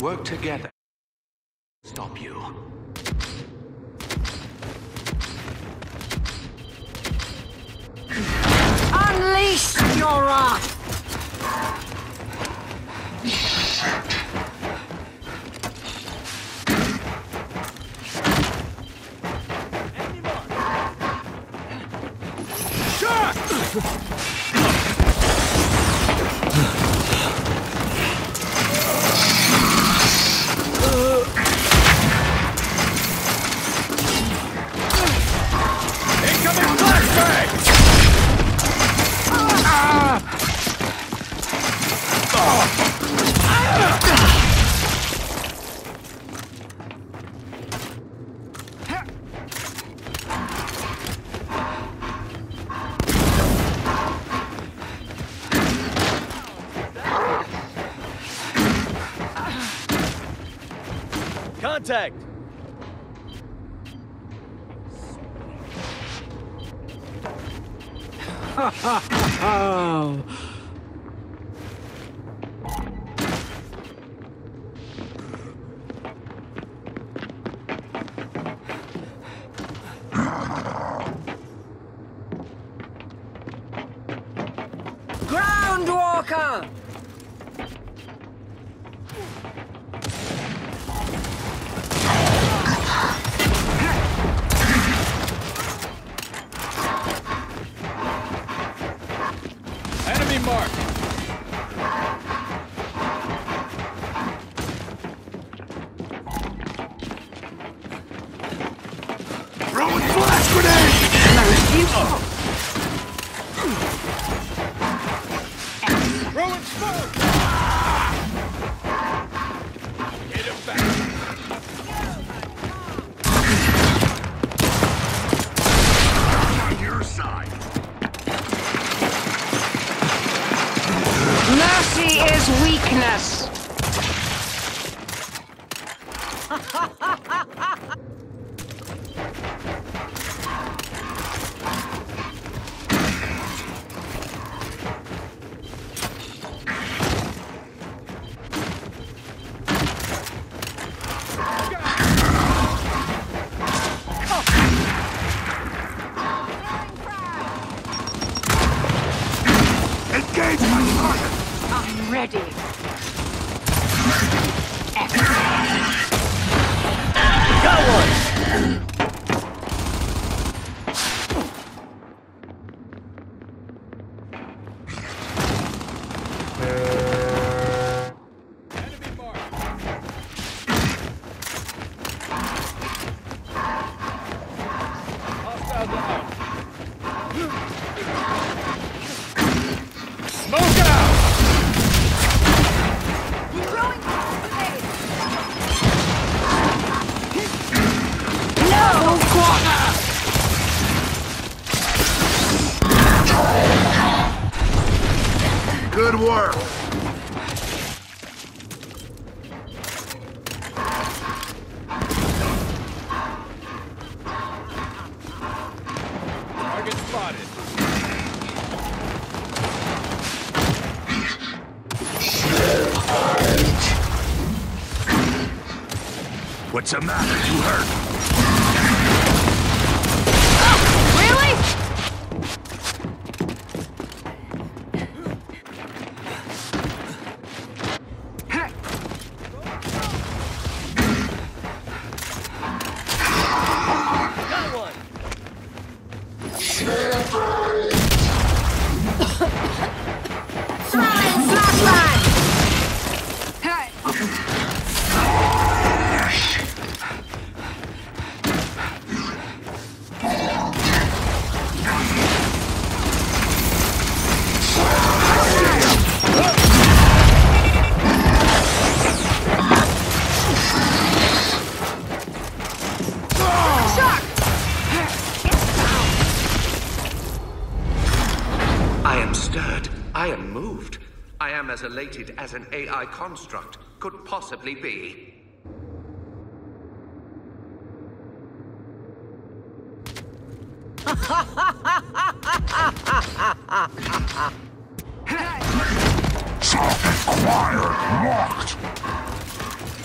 work together. Stop you. Unleash your wrath! Incoming flashbang! Contact! Oh. Groundwalker! Enemy mark! Throwing flash grenade! Throwing smoke! Hit him back! On your side. Mercy is weakness! Engage my target! I'm ready. Got one! Enemy mark! Hostile down! Smoke out! No quarter! Good work! Target spotted. What's the matter? You hurt? Really? Got one! Flashlight! Hey! I am stirred. I am moved. I am as elated as an AI construct could possibly be. Target acquired. Locked.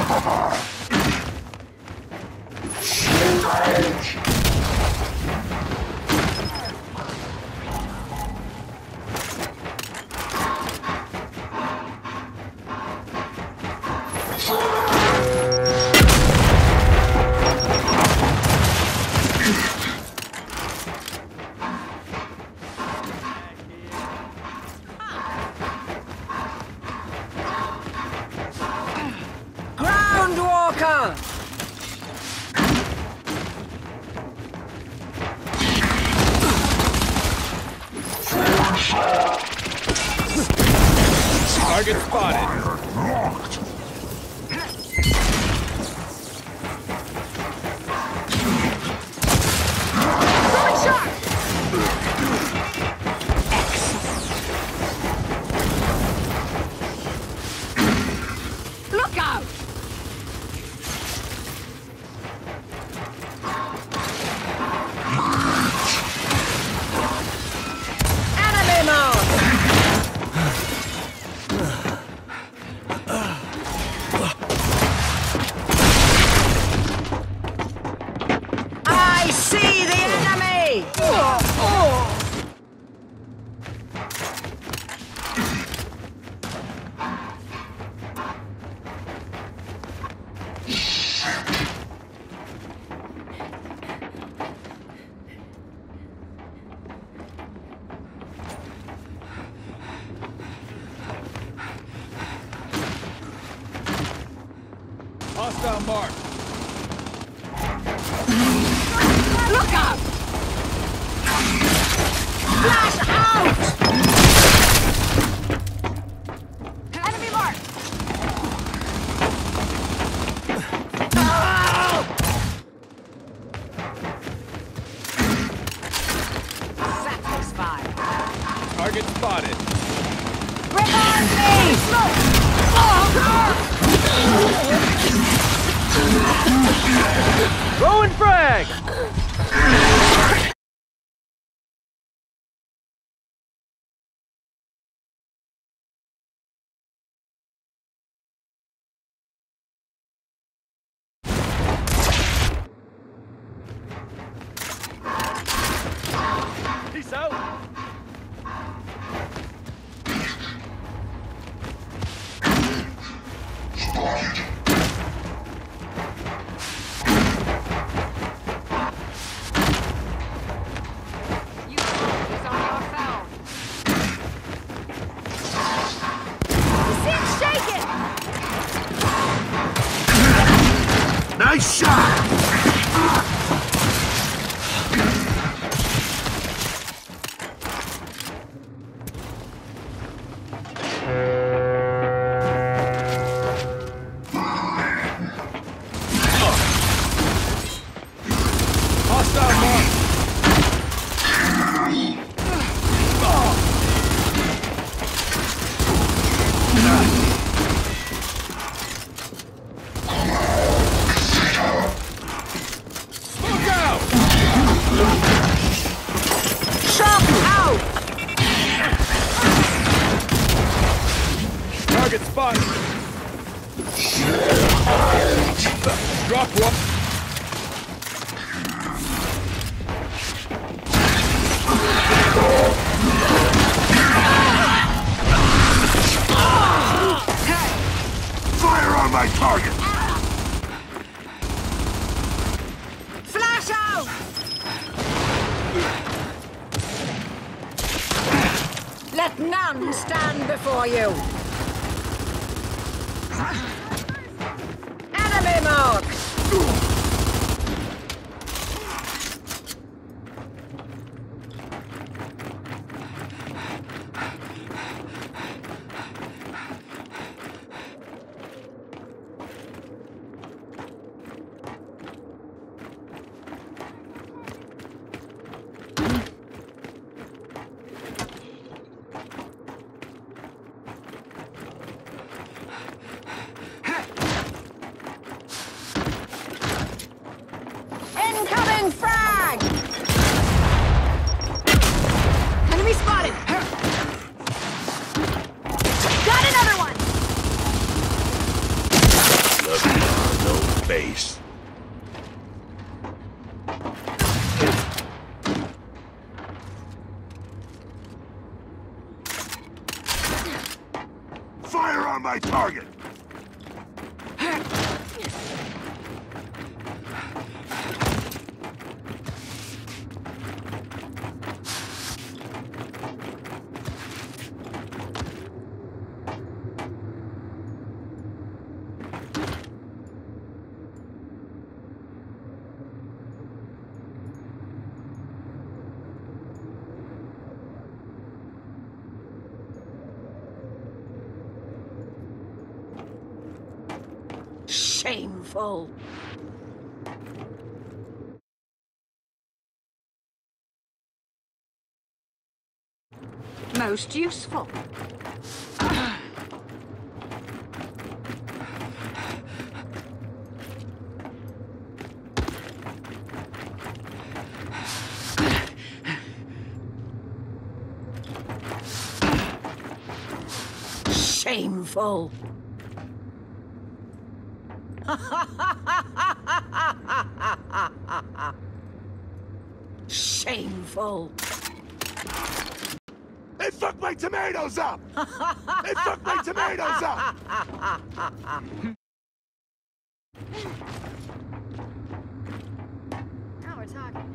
Groundwalker! Target spotted. Look out! Enemy mark! I see the enemy! Hostile mark. Look out! Flash out! Enemy mark! Satisfied. Target spotted. Revive me! Throwing frag! Peace out! You focus on yourself. The scene's shaking! Nice shot! Hostile mark. Smoke out! Shot out! Target spotted. Drop one. Fire on my target! Flash out! Let none stand before you. Enemy mark! my target! Shameful. Most useful. Shameful. Shameful. It fucked my tomatoes up! It fucked my tomatoes up! Now we're talking.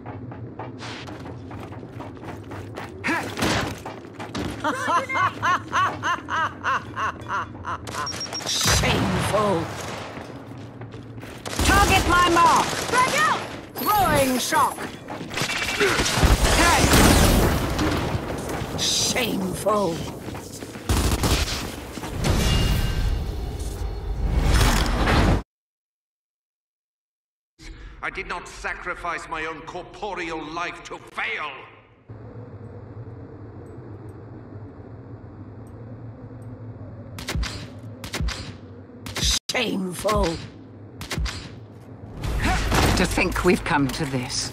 Shameful. Target my mark. Back out! Throwing shock. Hey. Shameful. I did not sacrifice my own corporeal life to fail. Shameful. To think we've come to this.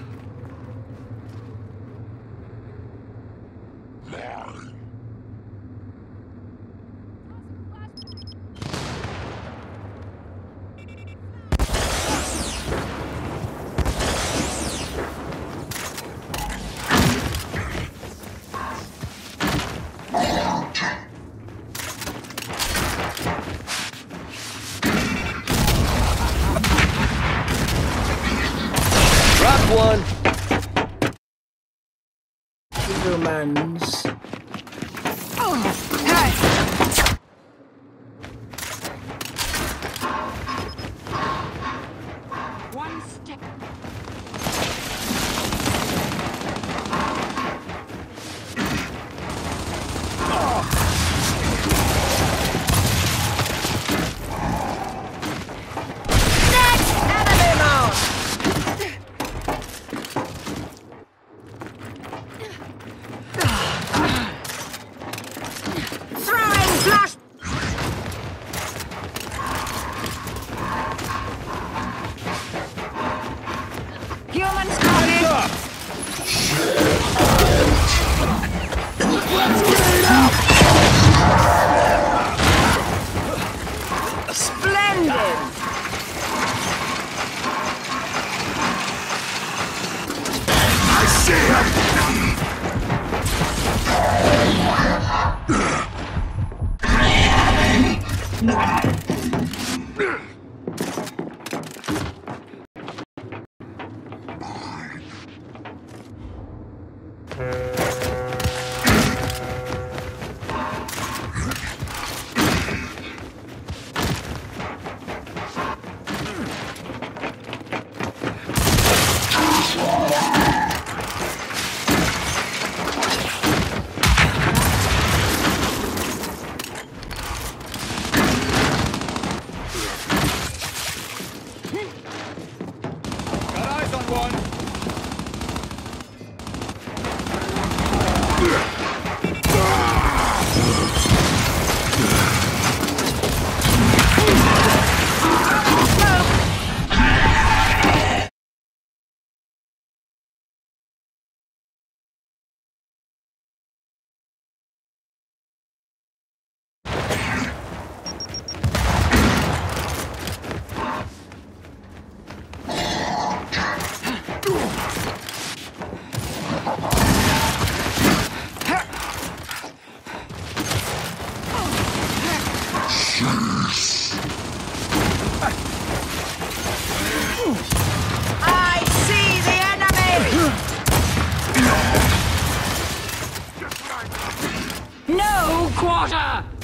One. Humans. Oh, hey. One step. Next enemy mode. Humans coming! Splendid! I see him! Got eyes on one. quarter!